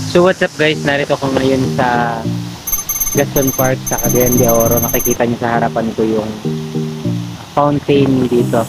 So what's up guys, narito ko ngayon sa Gaston Park sa Cagayan De Oro. Nakikita niyo sa harapan ko yung fountain dito.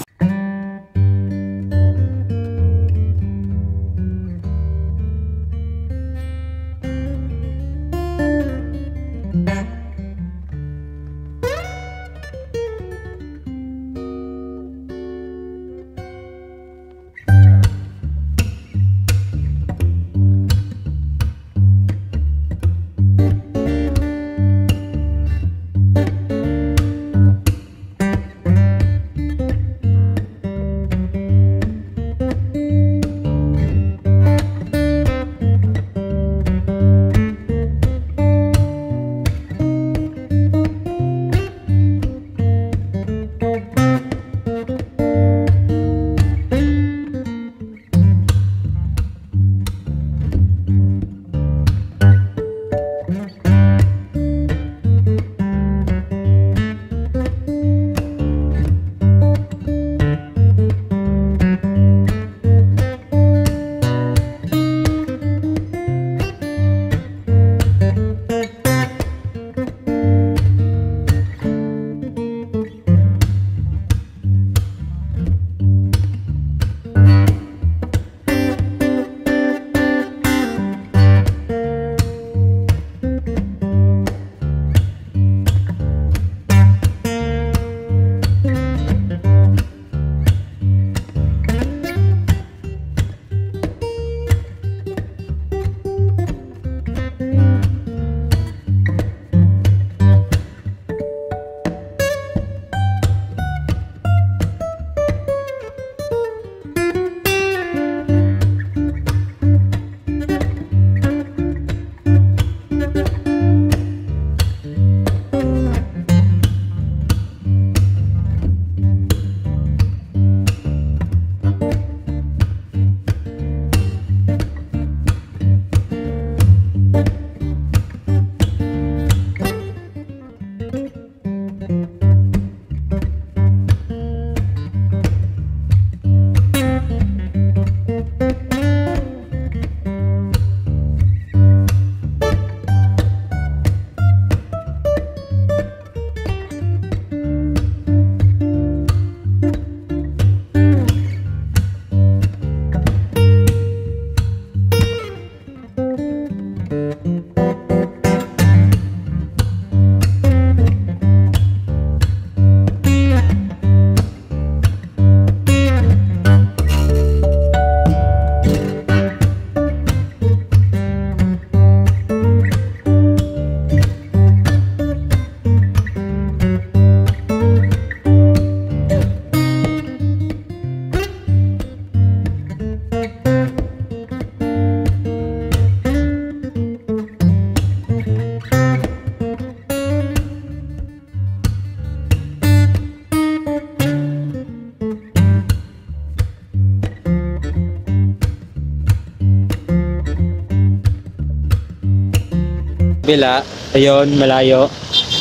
Bila, ayun, malayo.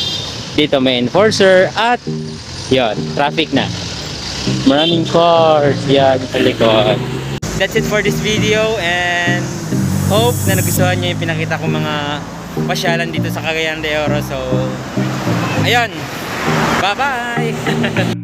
Dito may enforcer at yun, traffic na. Maraming cars yan sa likod. That's it for this video and hope na nagustuhan nyo yung pinakita kong mga pasyalan dito sa Cagayan De Oro. So, ayun, bye bye!